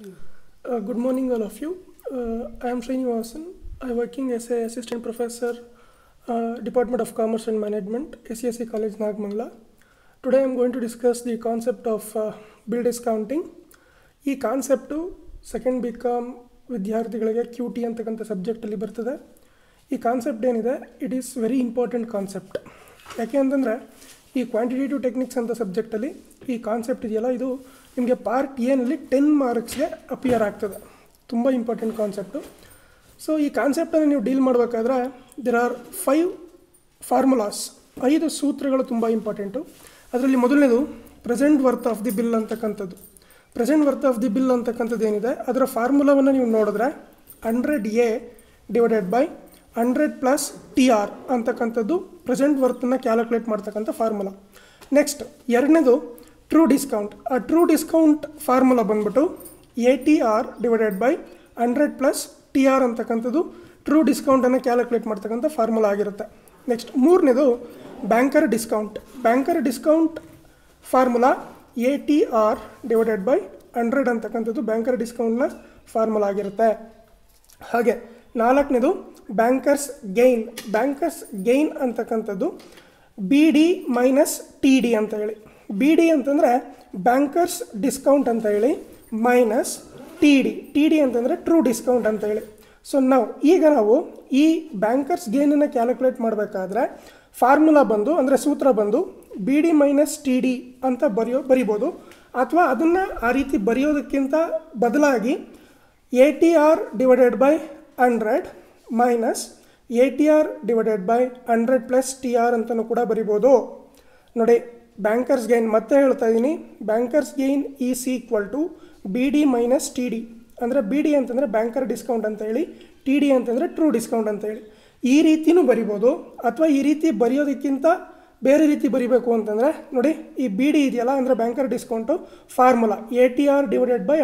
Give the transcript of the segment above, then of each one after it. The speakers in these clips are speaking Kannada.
Good morning, all of you. I am Srinivasan. I am working as an assistant professor, Department of Commerce and Management, SCSC College, Nagamangala. Today I am going to discuss the concept of bill discounting. ಈ ಕಾನ್ಸೆಪ್ಟು ಸೆಕೆಂಡ್ BCom ವಿದ್ಯಾರ್ಥಿಗಳಿಗೆ QT ಅಂತಕ್ಕಂಥ ಸಬ್ಜೆಕ್ಟಲ್ಲಿ ಬರ್ತದೆ. ಈ ಕಾನ್ಸೆಪ್ಟ್ ಏನಿದೆ, it is very important concept. ಯಾಕೆ ಅಂತಂದರೆ ಈ ಕ್ವಾಂಟಿಟೇಟಿವ್ ಟೆಕ್ನಿಕ್ಸ್ ಅಂತ ಸಬ್ಜೆಕ್ಟಲ್ಲಿ ಈ ಕಾನ್ಸೆಪ್ಟ್ ಇದೆಯಲ್ಲ, ಇದು ನಿಮಗೆ ಪಾರ್ಟ್ ಎನಲ್ಲಿ 10 ಮಾರ್ಕ್ಸ್ಗೆ ಅಪಿಯರ್ ಆಗ್ತದೆ. ತುಂಬ ಇಂಪಾರ್ಟೆಂಟ್ ಕಾನ್ಸೆಪ್ಟು. ಸೊ ಈ ಕಾನ್ಸೆಪ್ಟನ್ನು ನೀವು ಡೀಲ್ ಮಾಡಬೇಕಾದ್ರೆ ದೇರ್ ಆರ್ 5 ಫಾರ್ಮುಲಾಸ್, 5 ಸೂತ್ರಗಳು ತುಂಬ ಇಂಪಾರ್ಟೆಂಟು. ಅದರಲ್ಲಿ ಮೊದಲನೇದು present worth of the bill ಅಂತಕ್ಕಂಥದ್ದು. Present worth of the bill ಅಂತಕ್ಕಂಥದ್ದು ಏನಿದೆ, ಅದರ ಫಾರ್ಮುಲಾವನ್ನು ನೀವು ನೋಡಿದ್ರೆ 100A divided by 100 plus TR ಅಂತಕ್ಕಂಥದ್ದು ಪ್ರೆಸೆಂಟ್ ವರ್ತನ್ನು ಕ್ಯಾಲ್ಕುಲೇಟ್ ಮಾಡ್ತಕ್ಕಂಥ ಫಾರ್ಮುಲಾ. ನೆಕ್ಸ್ಟ್ ಎರಡನೇದು ಟ್ರೂ ಡಿಸ್ಕೌಂಟ್. ಆ ಟ್ರೂ ಡಿಸ್ಕೌಂಟ್ ಫಾರ್ಮುಲಾ ಬಂದ್ಬಿಟ್ಟು ATR divided by 100 plus TR ಅಂತಕ್ಕಂಥದ್ದು ಟ್ರೂ ಡಿಸ್ಕೌಂಟನ್ನು ಕ್ಯಾಲ್ಕುಲೇಟ್ ಮಾಡ್ತಕ್ಕಂಥ ಫಾರ್ಮುಲಾ ಆಗಿರುತ್ತೆ. ನೆಕ್ಸ್ಟ್ ಮೂರನೇದು banker discount. Banker discount formula ATR divided by 100 ಅಂತಕ್ಕಂಥದ್ದು ಬ್ಯಾಂಕರ್ ಡಿಸ್ಕೌಂಟ್ನ ಫಾರ್ಮುಲಾ ಆಗಿರುತ್ತೆ. ಹಾಗೆ ನಾಲ್ಕನೇದು ಬ್ಯಾಂಕರ್ಸ್ ಗೈನ್. ಬ್ಯಾಂಕರ್ಸ್ ಗೈನ್ ಅಂತಕ್ಕಂಥದ್ದು BD ಮೈನಸ್ TD ಅಂತ ಹೇಳಿ. BD ಅಂತಂದರೆ ಬ್ಯಾಂಕರ್ಸ್ ಡಿಸ್ಕೌಂಟ್ ಅಂತ ಹೇಳಿ, ಮೈನಸ್ TD ಅಂತಂದರೆ ಟ್ರೂ ಡಿಸ್ಕೌಂಟ್ ಅಂತ ಹೇಳಿ. ಸೊ ಈಗ ನಾವು ಈ ಬ್ಯಾಂಕರ್ಸ್ ಗೇನನ್ನು ಕ್ಯಾಲ್ಕುಲೇಟ್ ಮಾಡಬೇಕಾದ್ರೆ ಫಾರ್ಮುಲಾ ಬಂದು, ಅಂದರೆ ಸೂತ್ರ ಬಂದು BD ಮೈನಸ್ TD ಅಂತ ಬರಿಬೋದು. ಅಥವಾ ಅದನ್ನು ಆ ರೀತಿ ಬರೆಯೋದಕ್ಕಿಂತ ಬದಲಾಗಿ ATR divided by 100 minus ATR divided by 100 plus TR ಅಂತಲೂ ಕೂಡ ಬರಿಬೋದು. ನೋಡಿ, ಬ್ಯಾಂಕರ್ಸ್ ಗೈನ್ ಮತ್ತೆ ಹೇಳ್ತಾ ಇದ್ದೀನಿ, bankers gain is equal to BD minus TD. ಅಂದರೆ BD ಅಂತಂದರೆ ಬ್ಯಾಂಕರ್ ಡಿಸ್ಕೌಂಟ್ ಅಂತ ಹೇಳಿ, TD ಅಂತಂದರೆ ಟ್ರೂ ಡಿಸ್ಕೌಂಟ್ ಅಂತ ಹೇಳಿ. ಈ ರೀತಿಯೂ ಬರಿಬೋದು. ಅಥವಾ ಈ ರೀತಿ ಬರೆಯೋದಕ್ಕಿಂತ ಬೇರೆ ರೀತಿ ಬರಿಬೇಕು ಅಂತಂದರೆ ನೋಡಿ, ಈ BD ಇದೆಯಲ್ಲ, ಅಂದರೆ banker discount formula ATR divided by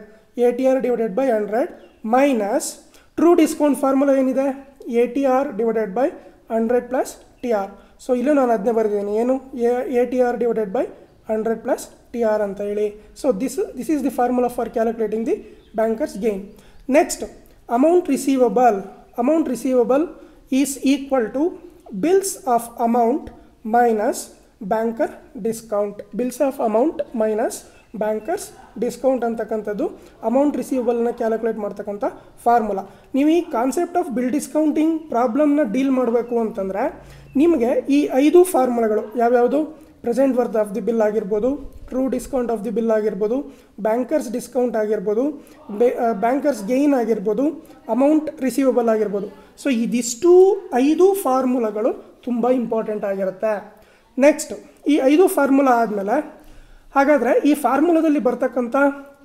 100 minus true discount formula ಏನಿದೆ, ATR divided by 100 plus TR. So ಇಲ್ಲೂ ನಾನು ಅದನ್ನೇ ಬರೆದಿದ್ದೀನಿ, ಏನು ATR divided by 100 plus TR ಅಂತ ಹೇಳಿ. So this is the formula for calculating the bankers gain. Next amount receivable is equal to bills of amount minus banker discount. Bills of amount minus bankers discount ಅಂತಕ್ಕಂಥದ್ದು ಅಮೌಂಟ್ ರಿಸೀವಬಲ್ನ ಕ್ಯಾಲ್ಕುಲೇಟ್ ಮಾಡ್ತಕ್ಕಂಥ ಫಾರ್ಮುಲಾ. ನೀವು ಈ ಕಾನ್ಸೆಪ್ಟ್ ಆಫ್ ಬಿಲ್ ಡಿಸ್ಕೌಂಟಿಂಗ್ ಪ್ರಾಬ್ಲಮ್ನ ಡೀಲ್ ಮಾಡಬೇಕು ಅಂತಂದರೆ ನಿಮಗೆ ಈ 5 ಫಾರ್ಮುಲಾಗಳು ಯಾವ್ಯಾವುದು, present worth of the bill ಆಗಿರ್ಬೋದು, true discount of the bill ಆಗಿರ್ಬೋದು, ಬ್ಯಾಂಕರ್ಸ್ ಡಿಸ್ಕೌಂಟ್ ಆಗಿರ್ಬೋದು, ಬ್ಯಾಂಕರ್ಸ್ ಗೈನ್ ಆಗಿರ್ಬೋದು, ಅಮೌಂಟ್ ರಿಸೀವಬಲ್ ಆಗಿರ್ಬೋದು. ಸೊ ಇದಿಷ್ಟು 5 ಫಾರ್ಮುಲಾಗಳು ತುಂಬ ಇಂಪಾರ್ಟೆಂಟ್ ಆಗಿರುತ್ತೆ. ನೆಕ್ಸ್ಟ್ ಈ 5 ಫಾರ್ಮುಲಾ ಆದಮೇಲೆ ಹಾಗಾದರೆ ಈ ಫಾರ್ಮುಲಾದಲ್ಲಿ ಬರ್ತಕ್ಕಂಥ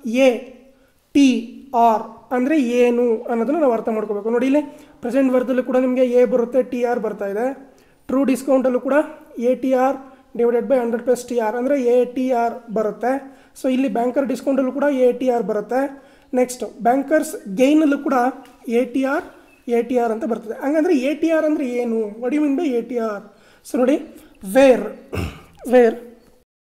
ATR ಅಂದರೆ ಏನು ಅನ್ನೋದನ್ನು ನಾವು ಅರ್ಥ ಮಾಡ್ಕೋಬೇಕು. ನೋಡಿ, ಇಲ್ಲಿ ಪ್ರೆಸೆಂಟ್ ವರ್ತಲ್ಲೂ ಕೂಡ ನಿಮಗೆ A ಬರುತ್ತೆ, TR ಬರ್ತಾ ಇದೆ. ಟ್ರೂ ಡಿಸ್ಕೌಂಟಲ್ಲೂ ಕೂಡ ATR divided by 100 plus TR ಅಂದರೆ ATR ಬರುತ್ತೆ. ಸೊ ಇಲ್ಲಿ ಬ್ಯಾಂಕರ್ ಡಿಸ್ಕೌಂಟಲ್ಲೂ ಕೂಡ ATR ಬರುತ್ತೆ. ನೆಕ್ಸ್ಟ್ ಬ್ಯಾಂಕರ್ಸ್ ಗೈನಲ್ಲೂ ಕೂಡ ATR ಅಂತ ಬರ್ತದೆ. ಹಂಗಂದರೆ ATR ಅಂದರೆ ಏನು, what you mean by ATR? So ನೋಡಿ, ವೇರ್